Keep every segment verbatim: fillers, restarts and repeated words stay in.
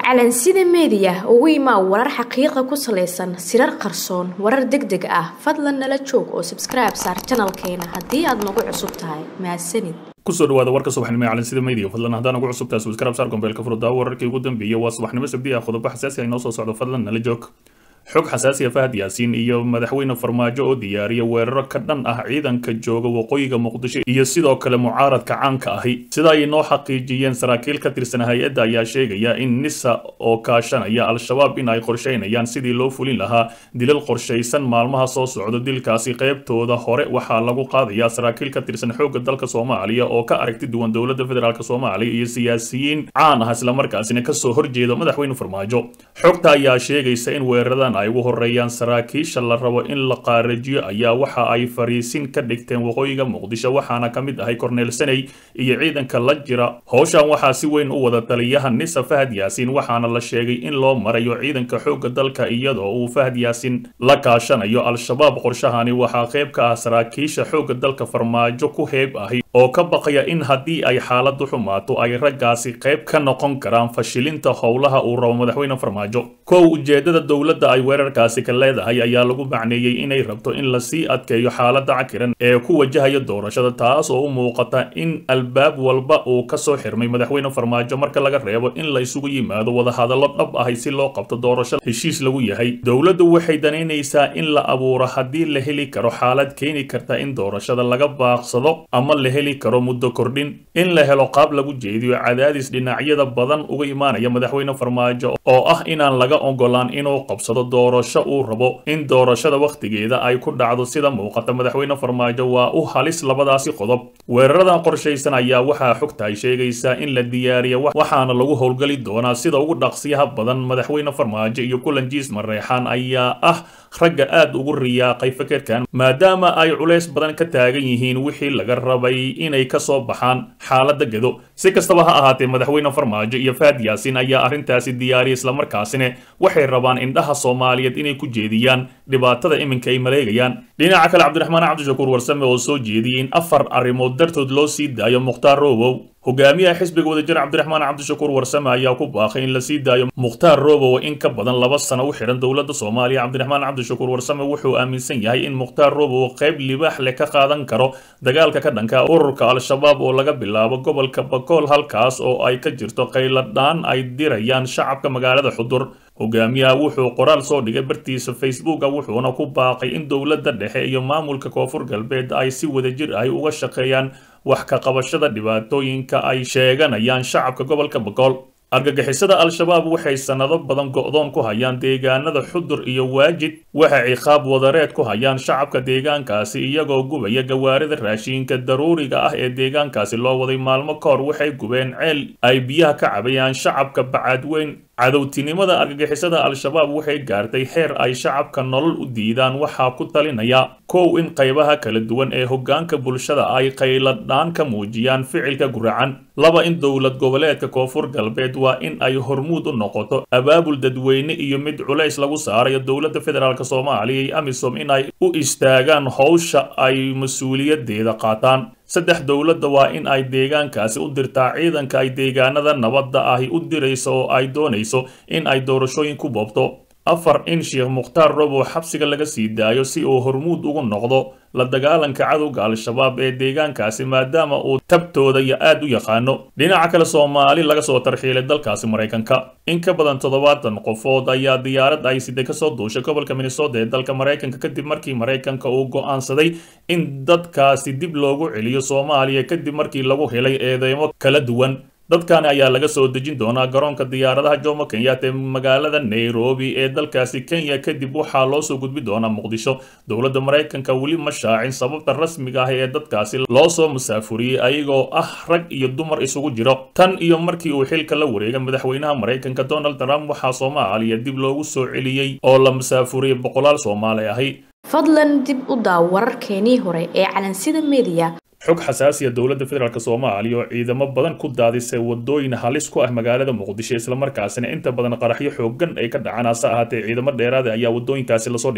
calansida media ugu imaa warar xaqiiqo ku saleysan sirar qarsoon warar degdeg ah fadlan nala joog oo subscribe saar channelkeena haddii aad nagu cusub tahay mahadsanid kusoo dhawaada warka subaxnimo calansida media fadlan haddaan ugu cusub tahay subscribe saar gombeelka furda wararkii ugu dambeeyay waa subaxnimo sabti ah qodobo xasaasi ah inoo soo socdo fadlan nala joog xog xasaasi ah Fahad Yaasiin iyo madaxweyne Farmaajo oo diyaariya weeraro ka dhan ah ciidanka jooga waqooyiga Muqdisho iyo sidoo kale mucaaradka caanka ahi sida ay noo xaqiijiyeen saraakiil ka tirsan hay'adda ayaa sheegaya in nisa oo kaashanaya al-shabaab in ay qorsheynayaan sidii loo fulin lahaa dilal qorsheysan maalmaha soo socda dilkaasi qaybtooda hore waxaa lagu qaadayaa saraakiil ka tirsan xoogga dalka Soomaaliya oo ka aragti duwan dowladda federaalka Soomaaliya iyo siyaasiyiin caan ah isla markaasina ka soo horjeeda madaxweyne Farmaajo xogta ayaa sheegaysa in weeraradan ay ugu horeeyaan saraakiisha la rabo in la qaarajiyo ayaa waxa ay fariisin ka dhigteen waqooyiga Muqdisho waxaana kamid ahay Cornel Sanay iyo ciidanka la jira howshan waxa si weyn u wada taliyaha Nisa Fahad Yaasiin waxaana la sheegay in loo marayo ciidanka xoogga dalka iyadoo uu Fahad Yaasiin la kaashanayo al-shabaab qorshahani waxa qayb ka ah saraakiisha xoogga dalka Farmaajo ku heeb ahi oo ka baqaya in haddii ay xaaladu xumaato ay raggaasi qayb ka noqon karaan fashilinta howlaha uu rabo madaxweyne Farmaajo kow ujeedada dowladda ay weerarkaasi ka leedahay ayaa lagu macneeyay inay rabto in la sii adkeeyo xaaladda cakiran ee ku wajahaya doorashada taas oo u muuqata in albaab walba uu ka soo xirmay madaxweyne Farmaajo marka laga reebo in la isugu yimaado wada hadallo dhab ah si loo qabto doorasho heshiis lagu yahay dowladdu waxay daneynaysaa in la abuuro haddii la heli karo xaalad keeni karta in doorashada laga baaqsado ama la heli karo muddo kordhin in la helo qaab lagu jeediyo cadaadis dhinacyada badan uga imaanaya madaxweyne Farmaajo oo ah inaan laga ogolaan inuu qabsado doorasho uu rabo in doorashada waqtigeeda ay ku dhacdo sida muuqata madaxweyne Farmaajo waa u halis labadaasi qodob weeraradan qorsheysan ayaa waxa xogta ay sheegaysaa in la diyaariyo waxaana lagu howlgali doonaa sida ugu dhaqsiyaha badan madaxweyne Farmaajo iyo kulanjiis mareexan ayaa ah ragga aad ugu riyaaqay fikirkan maadaama ay culeys badan ka taagan yihiin wixii laga rabay inay ka soo baxaan xaaladda gado si kastaba ha ahaatee madaxweyne Farmaajo iyo Fahad Yaasiin ayaa arrintaasi diyaariyay isla markaasina waxay rabaan indhaha Soomaaliyeed inay ku jeediyaan dhibaatada iminka ay maleegayaan dhinaca kale Cabdiraxmaan Cabdishakuur Warsame oo soo jeediyay in afar arrimood dartood loo sii daayo Mukhtaar Roobow hogaamiyaha xisbiga wadajir Cabdiraxmaan Cabdishakuur Warsame ayaa ku baaqay in la sii daayo Mukhtaar Roobow in ka badan laba sano u xiran dowladda Soomaaliya Cabdiraxmaan Cabdishakuur Warsame wuxuu aaminsan yahay in Mukhtaar Roobow qayb libaax leh ka qaadan karo dagaalka ka dhanka ururka al-shabaab oo laga bilaabo gobolka Bakool halkaas oo ay ka jirto qayladaan ay dirayaan shacabka magaalada Xudur hogaamiyaha wuxuu qoraal soo dhigay bartiisa Facebook wuxuuna ku baaqay in dowladda dhexe iyo maamulka koonfur galbeed ay si wadajir ah uga shaqeeyaan wax ka qabashada dhibaatooyinka ay sheeganayaan shacabka gobolka Bakool argagixisada al-shabaab waxay sanado badan go'doon ku hayaan deegaanada Xudur iyo Waajid waxay ciqaab wadareed ku hayaan shacabka deegaankaasi iyagoo gubaya gawaarida raashinka daruuriga ah ee deegaankaasi loo waday maalmo ka hor waxay gubeen ceel ay biyaha ka cabayaan shacabka Bacadweyn cadowtinimada argagixisada al-shabaab waxay gaartay heer ay shacabka nolol u diidaan waxa ku talinaya kow in qaybaha kala duwan ee hoggaanka bulshada ay qayladaan ka muujiyaan ficilka guracan laba in dowlad goboleedka koonfur galbeed waa in ay hormuud u noqoto abaabul dadweyne iyo mid culays lagu saarayo dowladda federaalka Soomaaliya iyo AMISOM in ay u istaagaan howsha ay mas'uuliyadeeda qaataan saddex dowladda waa in ay deegaankaasi u dirtaa ciidanka ay deegaanada nabadda ahi u dirayso oo ay doonayso in ay doorashooyin ku boobto afar in Sheekh Mukhtaar Roobow xabsiga laga sii daayo si uu hormuud ugu noqdo la dagaalanka cadowga al-shabaab ee deegaankaasi maadaama uu tabtooda iyo aad u yaqaano dhinaca kale Soomaali laga soo tarxiilay dalkaasi Mareykanka in ka badan toddobaatan qofood ayaa diyaarad ay siday ka soo duushay gobolka Minnesota ee dalka Mareykanka kadib markii Mareykanka uu go'aansaday in dadkaasi dib loogu celiyo Soomaaliya kadib markii lagu helay eedeymo kala duwan dadkan ayaa laga soo dejin doonaa garoonka diyaaradaha Jomo Kenyatta ee magaalada Nairobi ee dalkaasi Kenya kadib waxaa loo soo gudbi doonaa Muqdisho dowladda Mareykanka wali ma shaacin sababta rasmiga ah ee dadkaasi loo soo musaafuriyay ayagoo ah rag iyo dumar isugu jiro tan iyo markii uu xilka la wareegay madaxweynaha Mareykanka Donald Trump waxaa Soomaaliya dib loogu soo celiyay oo la musaafuriyay boqolaal Soomaali ahi fadlan dib u daaw wararkeenii hore ee calansida media xog xasaasi ah dowladda federaalka Soomaaliya oo ciidamo badan ku daadisay wadooyin halis ku ah magaalada Muqdisho isla markaasina inta badan qaraxyo xooggan ay ka dhacaan asa ahaatee ciidamo dheeraad ah ayaa wadooyinkaasi la soo dhigay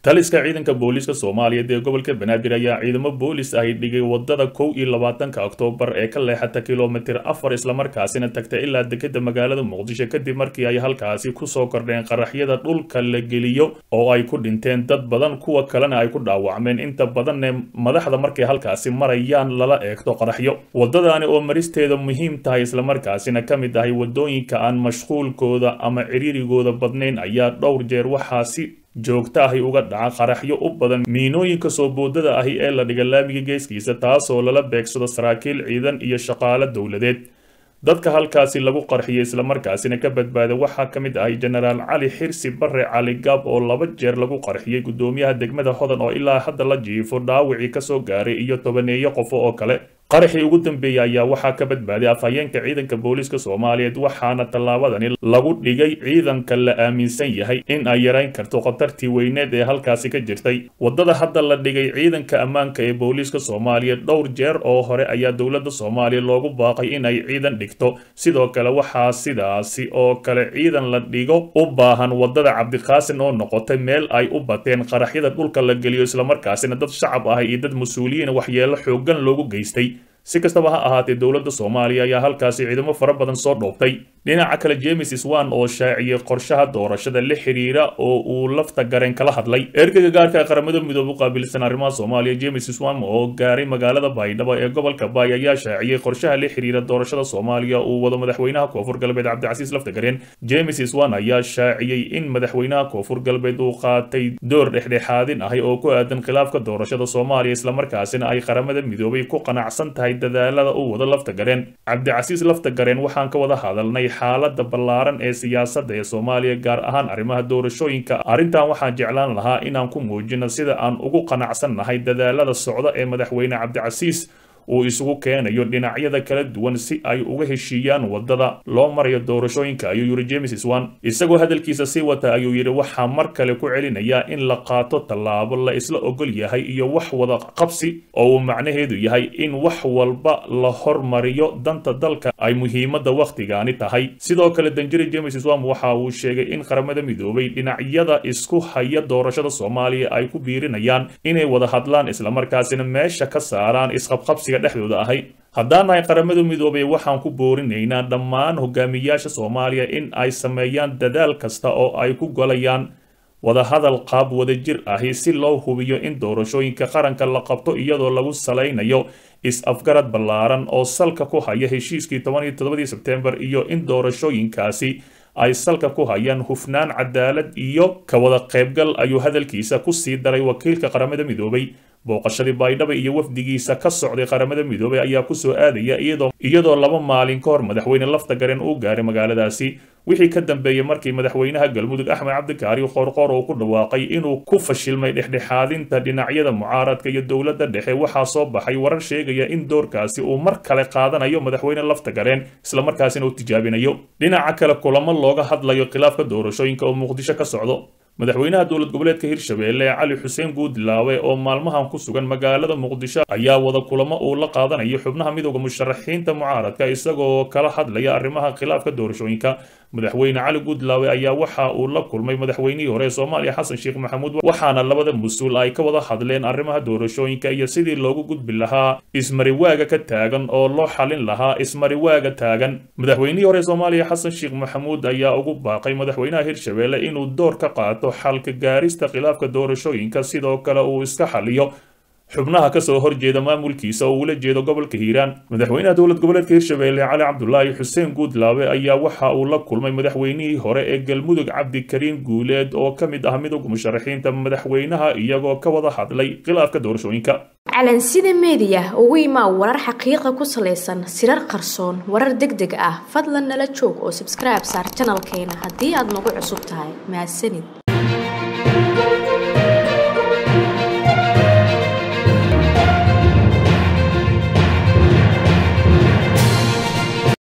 taliska ciidanka booliska Soomaaliyeed ee gobolka Banaadir ayaa ciidamo boolis ah dhigay wadada kow iyo labaatanka Oktoobar ee ka leexata kiiloomitir afar isla markaasina tagtay ilaa dekedda magaalada Muqdisho kadib markii ay halkaasi ku soo kordheen qaraxyada dhulka la geliyo oo ay ku dhinteen dad badan kuwa kalena ay ku dhaawacmeen inta badan madaxda markay halkaasi marayaan lala eegto qaraxyo wadadani oo maristeeda muhiim tahay isla markaasina kamid ah wadooyinka aan mashquulkooda ama ciriirigooda badnayn ayaa dhowr jeer waxaasi joogta ahi uga dhaca qaraxyo u badan miinooyinka soo boodada ahi ee la dhiga laamiga geeskiisa taasoo lala beegsado saraakiil ciidan iyo shaqaale dowladeed dadka halkaasi lagu qarxiyay isla markaasina ka badbaaday waxaa ka mid ahay generaal cali xirsi barre cali gaab oo laba jeer lagu qarxiyay gudoomiyaha degmada Hodan oo ilaa hadda la jiifo dhaawacii ka soo gaaray iyo tobaneeyo qof oo kale qaraxii ugu dambeeyay ayaa waxaa ka badbaaday afhayeenka ciidanka booliska Soomaaliyeed waxaana tallaabadani lagu dhigay ciidanka la aaminsan yahay in ay yareyn karto khatartii weyneed ee halkaasi ka jirtay wadada hadda la dhigay ciidanka ammaanka ee booliska Soomaaliyeed dhowr jeer oo hore ayaa dowladda Soomaaliya loogu baaqay in ay ciidan dhigto sidoo kale waxaa sidaasi oo kale ciidan la dhigo u baahan wadada Cabdiqaasin oo noqotay meel ay u bateen qaraxyada dhulka la geliyo isla markaasina dad shacab ah iyo dad mas'uuliyiin waxyeelo xooggan loogu geystay si kastaba ha ahaatee dowladda Soomaaliya ayaa halkaasi ciidamo fara badan soo dhoobtay dhinaca kale James Swan oo shaaciyay qorshaha doorashada la xiriira oo uu lafta gareen kala hadlay ergeyga gaarka qaramada midoobay qaabilsan arrimaha Soomaaliya James Swan oo gaaray magaalada Baydhabo ee gobolka Baay ayaa shaaciyay qorshaha la xiriira doorashada Soomaaliya uu wado madaxweynaha Koonfur Galbeed Cabdicasiis lafta gareen James Swan ayaa shaaciyay in madaxweynaha Koonfur Galbeed uu qaatay door dhexdhexaadin ah oo ku aadan khilaafka doorashada Soomaaliya isla markaasina ay qaramada midoobay ku qanacsan tahay dadaalada uu wado lafta gareen Cabdicasiis lafta gareen waxaan ka wada hadalnay xaaladda ballaaran ee siyaasadda ee Soomaaliya gaar ahaan arrimaha doorashooyinka arrintan waxaan jeclaan lahaa inaan ku muujino sida aan ugu qanacsanahay dadaalada socda ee madaxweyne Cabdicasiis uu isugu keenayo dhinacyada kala duwan si ay uga heshiiyaan wadada loo marayo doorashooyinka ayuu yiri James Swan isagoo hadalkiisa si wata ayuu yiri waxa mar kale ku celinaya in la qaato tallaabo la isla ogol yahay iyo wax wada qabsi oo macnaheedu yahay in wax walba la hormariyo danta dalka ay muhiimada waqtigaani tahay sidoo kale danjire James Swan waxa uu sheegay in qaramada midoobay dhinacyada isku haya doorashada Soomaaliya ay ku biirinayaan inay wada hadlaan isla markaasina meesha ka saaraan isqabqabsi dhexdooda ahay haddaan ay qaramada midoobay waxaan ku boorinaynaa dhammaan hogaamiyaasha Soomaaliya in ay sameeyaan dadaal kasta oo ay ku golayaan wada hadal qaab wada jir ah si loo hubiyo in doorashooyinka qaranka la qabto iyadoo lagu saleynayo is-afgarad ballaaran oo salka ku haya heshiiskii toban iyo toddobadii Sebtembar iyo in doorashooyinkaasi ay salka ku hayaan hufnaan cadaalad iyo ka wada qaybgal ayuu hadalkiisa ku sii daray wakiilka qaramada midoobay booqashadii Baydhabo iyo wafdigiisa ka socday qaramada midoobay ayaa ku soo aadaya iyadoo iyadoo laba maalin ka hor madaxweyne lafta gareen uu gaaray magaaladaasi wixii ka dambeeyay markii madaxweynaha Galmudug Axmed Cabdikaari Qoorqoor uu ku dhawaaqay inuu ku fashilmay dhexdhexaadinta dhinacyada mucaaradka iyo dowladda dhexe waxaa soo baxay warar sheegaya in doorkaasi uu mar kale qaadanayo madaxweyne lafta gareen isla markaasina uu tijaabinayo dhinaca kale kulamo looga hadlayo khilaafka doorashooyinka oo Muqdisho ka socdo madaxweynaha dowlad goboleedka Hirshabeelle Cali Xuseen Guudlaawe oo maalmahan ku sugan magaalada Muqdisho ayaa wada kulamo uu la qaadanayo xubnaha midowga musharaxiinta mucaaradka isagoo kala hadlaya arrimaha khilaafka doorashooyinka madaxweyne Cali Guudlaawe ayaa waxa uu la kulmay madaxweynihii hore Soomaaliya Xasan Sheekh Maxamuud waxaana labada mas'uul ay ka wada hadleen arrimaha doorashooyinka iyo sidii loogu gudbi lahaa ismariwaaga ka taagan oo loo xalin lahaa ismariwaaga taagan madaxweynihii hore Soomaaliya Xasan Sheekh Maxamuud ayaa ugu baaqay madaxweynaha Hirshabeelle inuu door ka qaato xalka gaarista khilaafka doorashooyinka sidoo kale uu iska xaliyo xubnaha ka soo horjeeda maamulkiisa oo ula jeedo gobolka Hiiraan madaxweynaha dowlad goboleedka Hirshabeelle Cali Cabdullaahi Xuseen Guudlaawe ayaa waxa uu la kulmay madaxweynihii hore ee Galmudug Cabdikariin Guuleed oo ka mid ah midowga musharaxiinta madaxweynaha iyagoo ka wada hadlay khilaafka doorashooyinka calansida media ugu imaa warar xaqiiqo ku saleysan sirar qarsoon warar degdeg ah fadlan nala joog oo subscribe saar channelkeena haddii aad nagu cusub tahay mahadsanid